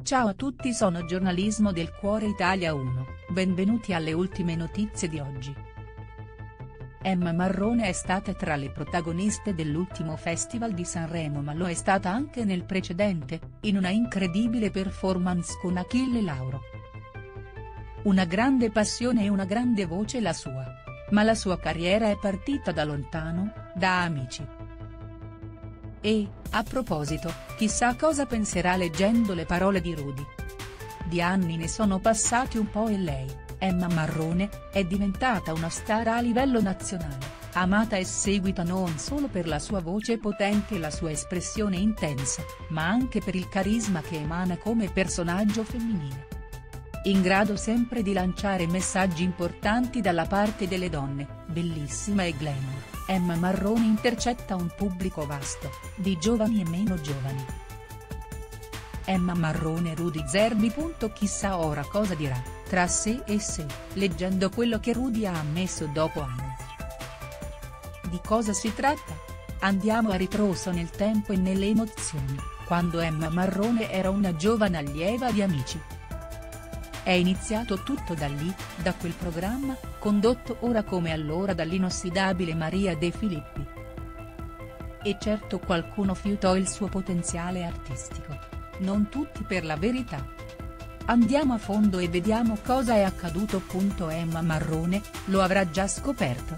Ciao a tutti, sono Giornalismo del Cuore Italia 1, benvenuti alle ultime notizie di oggi. Emma Marrone è stata tra le protagoniste dell'ultimo Festival di Sanremo, ma lo è stata anche nel precedente, in una incredibile performance con Achille Lauro. Una grande passione e una grande voce la sua. Ma la sua carriera è partita da lontano, da Amici. E, a proposito, chissà cosa penserà leggendo le parole di Rudy. Di anni ne sono passati un po' e lei, Emma Marrone, è diventata una star a livello nazionale, amata e seguita non solo per la sua voce potente e la sua espressione intensa, ma anche per il carisma che emana come personaggio femminile. In grado sempre di lanciare messaggi importanti dalla parte delle donne, bellissima e glamour, Emma Marrone intercetta un pubblico vasto, di giovani e meno giovani. Emma Marrone e Rudy Zerbi. Chissà ora cosa dirà, tra sé e sé, leggendo quello che Rudy ha ammesso dopo anni. Di cosa si tratta? Andiamo a ritroso nel tempo e nelle emozioni, quando Emma Marrone era una giovane allieva di Amici. È iniziato tutto da lì, da quel programma, condotto ora come allora dall'inossidabile Maria De Filippi. E certo qualcuno fiutò il suo potenziale artistico. Non tutti per la verità. Andiamo a fondo e vediamo cosa è accaduto. Emma Marrone, lo avrà già scoperto.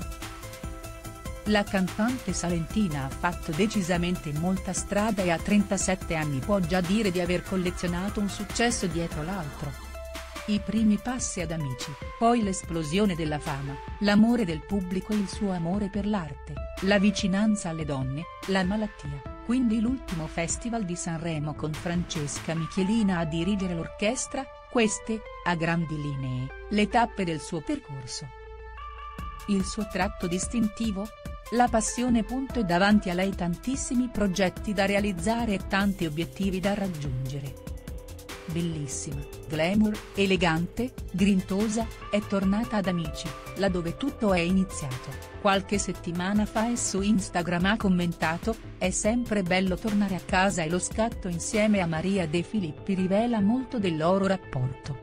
La cantante salentina ha fatto decisamente molta strada e a 37 anni può già dire di aver collezionato un successo dietro l'altro. I primi passi ad Amici, poi l'esplosione della fama, l'amore del pubblico e il suo amore per l'arte, la vicinanza alle donne, la malattia, quindi l'ultimo Festival di Sanremo con Francesca Michelina a dirigere l'orchestra, queste, a grandi linee, le tappe del suo percorso. Il suo tratto distintivo? La passione. E davanti a lei tantissimi progetti da realizzare e tanti obiettivi da raggiungere. Bellissima, glamour, elegante, grintosa, è tornata ad Amici, là dove tutto è iniziato, qualche settimana fa e su Instagram ha commentato: "È sempre bello tornare a casa" e lo scatto insieme a Maria De Filippi rivela molto del loro rapporto.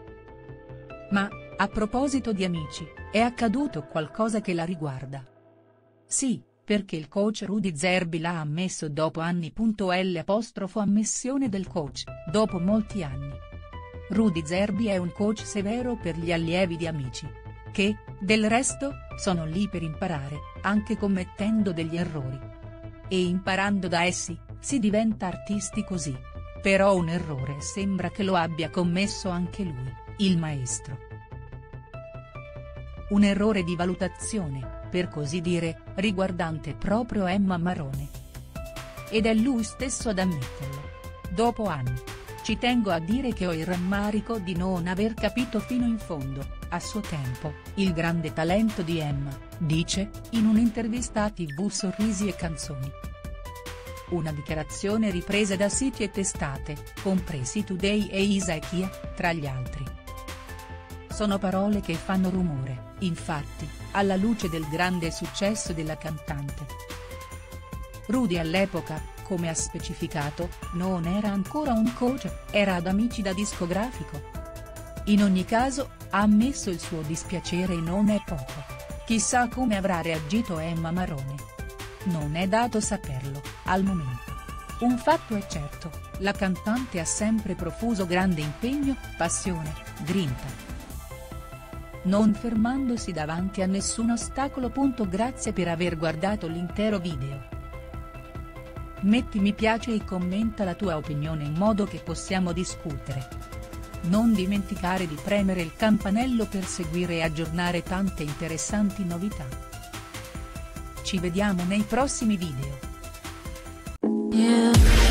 Ma, a proposito di Amici, è accaduto qualcosa che la riguarda. Sì, perché il coach Rudy Zerbi l'ha ammesso dopo anni. Ammissione del coach, dopo molti anni. Rudy Zerbi è un coach severo per gli allievi di Amici. Che, del resto, sono lì per imparare, anche commettendo degli errori. E imparando da essi, si diventa artisti così. Però un errore sembra che lo abbia commesso anche lui, il maestro. Un errore di valutazione, per così dire, riguardante proprio Emma Marrone. Ed è lui stesso ad ammetterlo. Dopo anni. "Ci tengo a dire che ho il rammarico di non aver capito fino in fondo, a suo tempo, il grande talento di Emma", dice, in un'intervista a TV Sorrisi e Canzoni. Una dichiarazione ripresa da siti e testate, compresi Today e Isakia, tra gli altri. Sono parole che fanno rumore, infatti, alla luce del grande successo della cantante. Rudy all'epoca, come ha specificato, non era ancora un coach, era ad Amici da discografico. In ogni caso, ha ammesso il suo dispiacere e non è poco. Chissà come avrà reagito Emma Marrone. Non è dato saperlo, al momento. Un fatto è certo, la cantante ha sempre profuso grande impegno, passione, grinta. Non fermandosi davanti a nessun ostacolo. Grazie per aver guardato l'intero video. Metti mi piace e commenta la tua opinione in modo che possiamo discutere. Non dimenticare di premere il campanello per seguire e aggiornare tante interessanti novità. Ci vediamo nei prossimi video.